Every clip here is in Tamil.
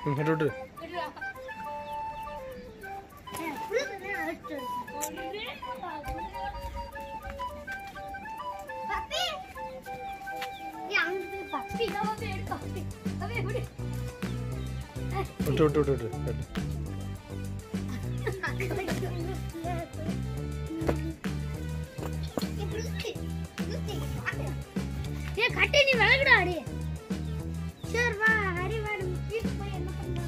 விட்டு கட்டி நீ விளக்குடா அடி சரி வா ஹரி மேடம் வீட்டுக்கு போய் என்ன பண்றாங்க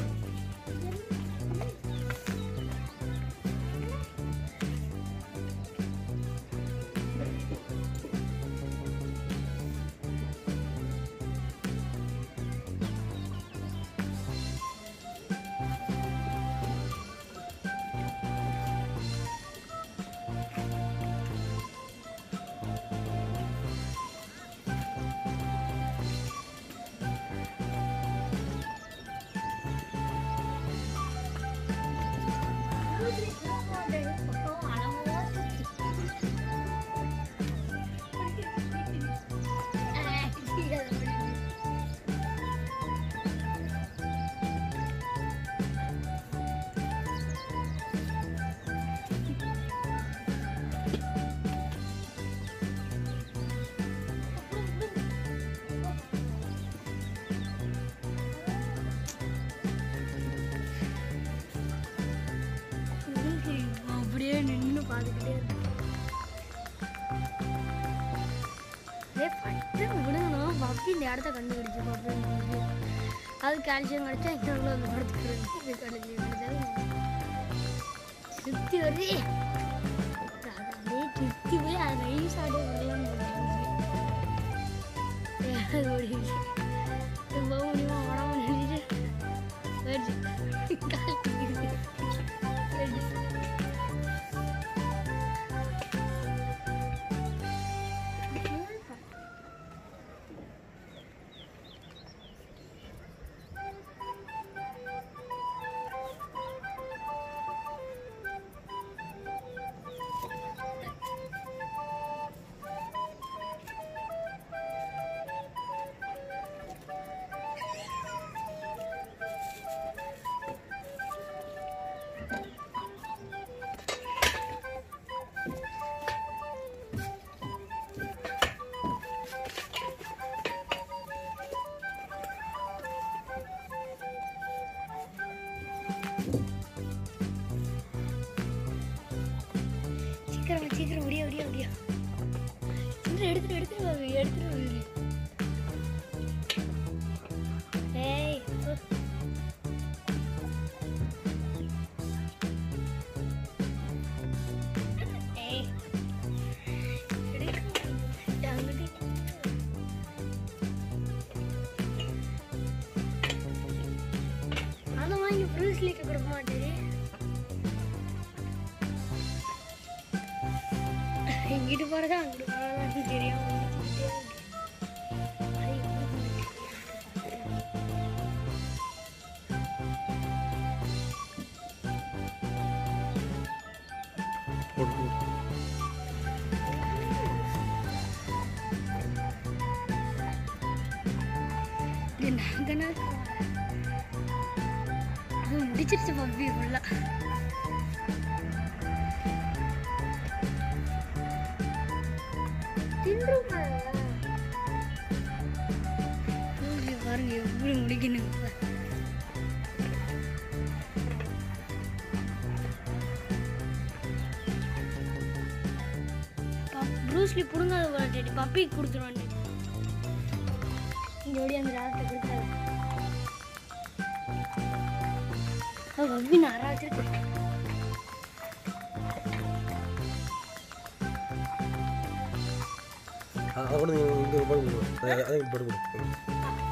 அப்படியே நின்று பார்த்துக்கிட்டே இருக்கும் விடணும் பப்பி இந்த இடத்த கண்டுபிடிச்சு பப்பி அது கால்சியம் கிடைச்சா இங்கே அந்த படத்துக்கு கிடைச்சி சுற்றி வருது அப்படியே சுற்றி போய் அது ரைஸ் ஆடே வரலான்னு அது ஓடிடுச்சு போக முடியுமா உடம்பு நினைச்சிட்டு சீக்கிரம் முடியா எடுத்துட்டு ஏய் அதை வாங்கி ப்ரூஸ்லிக்கு கொடுக்க மாட்டேன் இங்கிட்டு போறதா அங்கிட்டு போறதா தெரியும் முடிச்சிருச்சு பப்பி ஃபுல்லா பாருங்க எப்படி முடிக்கணும் ப்ரூஸ்லி புடுங்காத வளர்த்தி பப்பி கொடுத்துருவான் இங்க ஓடி அந்த ராத்தை கொடுத்தாரு பப்பி நாரா வச்சிருக்கு അവിടെ നിങ്ങൾ